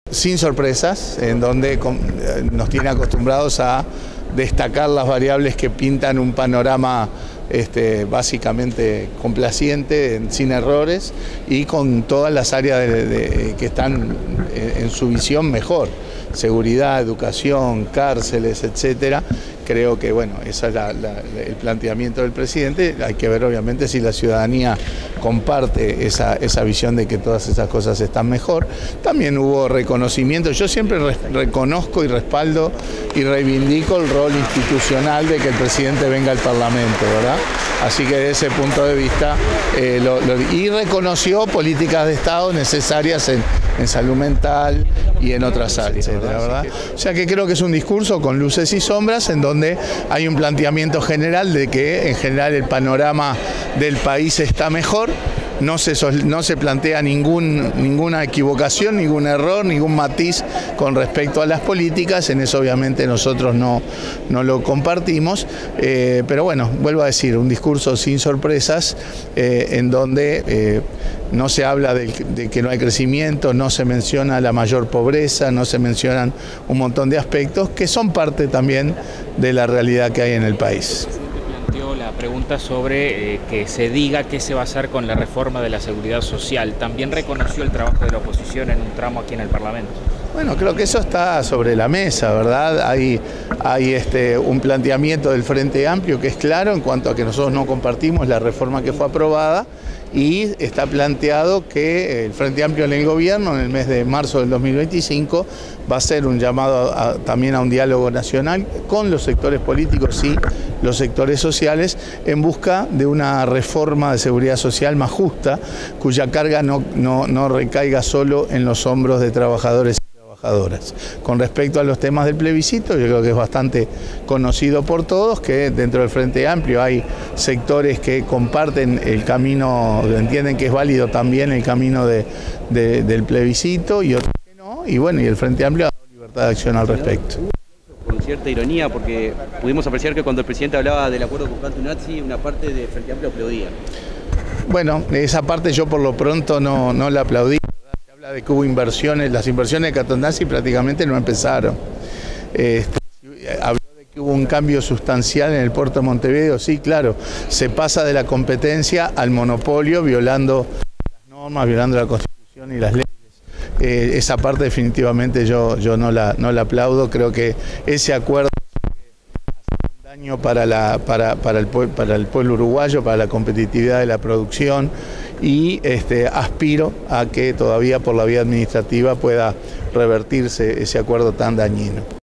Sin sorpresas, en donde nos tiene acostumbrados a destacar las variables que pintan un panorama básicamente complaciente, sin errores y con todas las áreas que están en su visión mejor. Seguridad, educación, cárceles, etcétera. Creo que bueno, ese es el planteamiento del presidente. Hay que ver obviamente si la ciudadanía comparte esa visión de que todas esas cosas están mejor. También hubo reconocimiento. Yo siempre reconozco y respaldo y reivindico el rol institucional de que el presidente venga al Parlamento, ¿verdad? Así que desde ese punto de vista, y reconoció políticas de Estado necesarias en salud mental y en otras áreas, ¿verdad? O sea que creo que es un discurso con luces y sombras en donde hay un planteamiento general de que en general el panorama del país está mejor. No se plantea ninguna equivocación, ningún error, ningún matiz con respecto a las políticas. En eso obviamente nosotros no lo compartimos, pero bueno, vuelvo a decir, un discurso sin sorpresas, en donde no se habla de que no hay crecimiento, no se menciona la mayor pobreza, no se mencionan un montón de aspectos que son parte también de la realidad que hay en el país. La pregunta sobre que se diga qué se va a hacer con la reforma de la seguridad social. También reconoció el trabajo de la oposición en un tramo aquí en el Parlamento. Bueno, creo que eso está sobre la mesa, ¿verdad? Hay un planteamiento del Frente Amplio que es claro en cuanto a que nosotros no compartimos la reforma que fue aprobada y está planteado que el Frente Amplio en el gobierno en el mes de marzo del 2025 va a ser un llamado también a un diálogo nacional con los sectores políticos y los sectores sociales en busca de una reforma de seguridad social más justa, cuya carga no recaiga solo en los hombros de trabajadores. Con respecto a los temas del plebiscito, yo creo que es bastante conocido por todos que dentro del Frente Amplio hay sectores que comparten el camino, entienden que es válido también el camino del plebiscito y otros que no, y bueno, y el Frente Amplio ha dado libertad de acción al respecto. Con cierta ironía, porque pudimos apreciar que cuando el presidente hablaba del acuerdo con Cantù-Nazi, una parte del Frente Amplio aplaudía. Bueno, esa parte yo por lo pronto no la aplaudí. De que hubo inversiones, las inversiones de Cantù-Nazi prácticamente no empezaron. Habló de que hubo un cambio sustancial en el puerto de Montevideo, sí, claro, se pasa de la competencia al monopolio, violando las normas, violando la Constitución y las leyes. Esa parte definitivamente yo no la aplaudo, creo que ese acuerdo hace un daño para el pueblo uruguayo, para la competitividad de la producción, y aspiro a que todavía por la vía administrativa pueda revertirse ese acuerdo tan dañino.